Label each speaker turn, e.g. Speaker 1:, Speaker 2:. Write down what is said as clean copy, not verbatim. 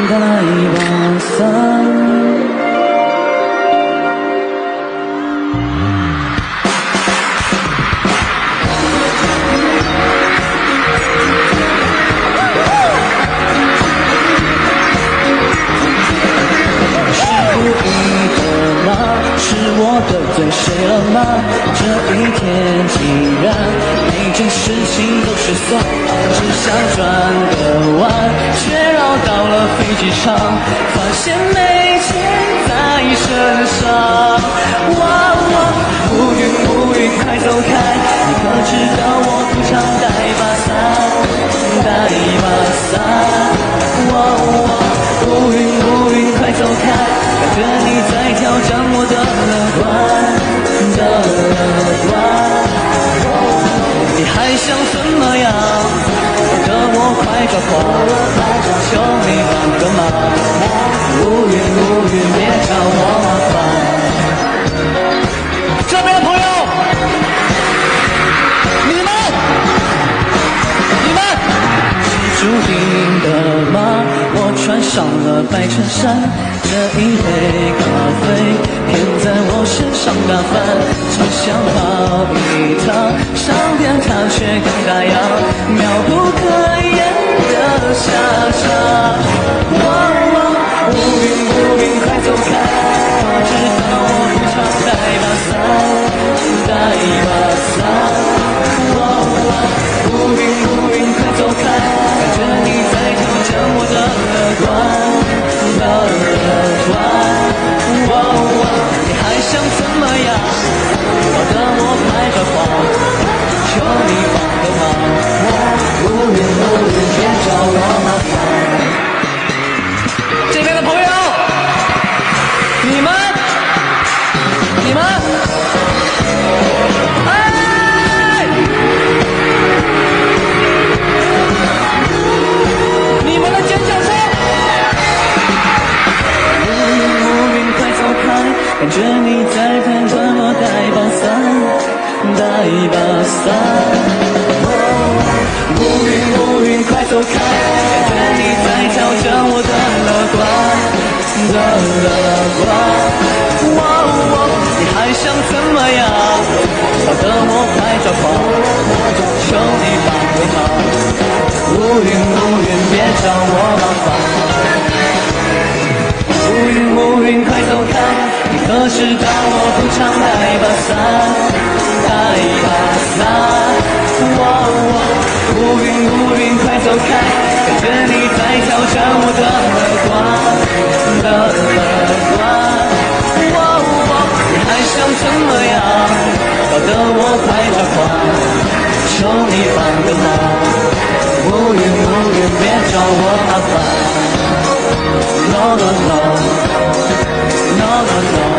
Speaker 1: 带一把伞。是我得罪谁了吗？这一天竟然每件事情都失算，只想转个弯，却绕到了飞机场，发现没钱在身上。哇哇，乌云乌云快走开，你可知道我不常带把伞，带把伞。哇哇，乌云乌云快走开，感觉你在挑战我的乐观，你还想怎么样？搞得我快抓狂，求你帮个忙，乌云乌云别找我麻烦。这边的朋友，你们是注定的吗？我穿上了白衬衫，这一杯咖啡偏在我身上打翻，只想跑一趟，上天堂却更大样，妙不可言的下场。乌云乌云快走开，我知道我不常带把伞，带把伞。乌云乌云快走开，感觉你在挑战我的乐观，你还想怎么样？搞得我快抓狂，求你帮个忙，乌云乌云别找我麻烦。这边的朋友，你们你们的尖叫声！乌云快走开，感觉你在看着我带把伞，带把伞。乌云快走开，感觉你在挑战我的乐观。你还想怎么样？搞得我快抓狂，求你帮个忙，乌云别找我麻烦。乌云快走开，你可知道我不常带把伞，乌云快走开，感觉你在挑战我的乐观。你还想怎么样？搞得我快抓狂，求你帮个忙，乌云别找我麻烦。No no no no no no